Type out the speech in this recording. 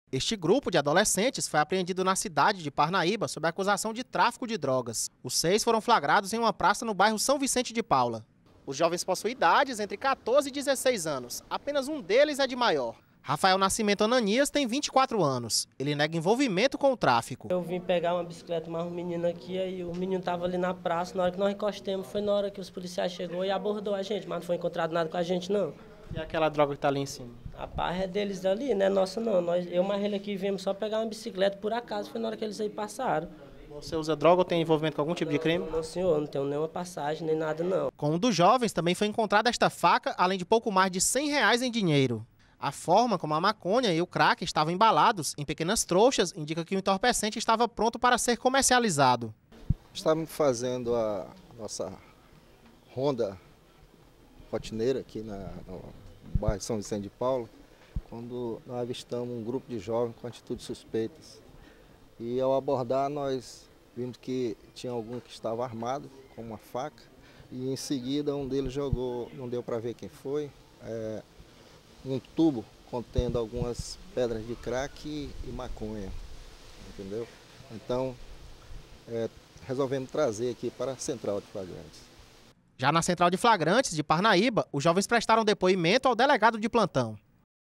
Este grupo de adolescentes foi apreendido na cidade de Parnaíba sob acusação de tráfico de drogas. Os 6 foram flagrados em uma praça no bairro São Vicente de Paula. Os jovens possuem idades entre 14 e 16 anos. Apenas um deles é de maior. Rafael Nascimento Ananias tem 24 anos. Ele nega envolvimento com o tráfico. Eu vim pegar uma bicicleta, mas um menino aqui, aí o menino estava ali na praça. Na hora que nós encostemos, foi na hora que os policiais chegou e abordou a gente, mas não foi encontrado nada com a gente, não. E aquela droga que está ali em cima? A barra é deles ali, não é nossa não. Eu mais ele aqui viemos só pegar uma bicicleta, por acaso foi na hora que eles aí passaram. Você usa droga ou tem envolvimento com algum tipo de crime? Não, senhor, não tenho nenhuma passagem, nem nada não. Com um dos jovens também foi encontrada esta faca, além de pouco mais de R$ 100 em dinheiro. A forma como a maconha e o crack estavam embalados em pequenas trouxas indica que o entorpecente estava pronto para ser comercializado. Estávamos fazendo a nossa ronda rotineira aqui no bairro São Vicente de Paula, quando nós avistamos um grupo de jovens com atitudes suspeitas. E ao abordar, nós vimos que tinha algum que estava armado com uma faca e em seguida um deles jogou, não deu para ver quem foi, um tubo contendo algumas pedras de crack e maconha, entendeu? Então, resolvemos trazer aqui para a Central de Flagrantes. Já na Central de Flagrantes de Parnaíba, os jovens prestaram depoimento ao delegado de plantão.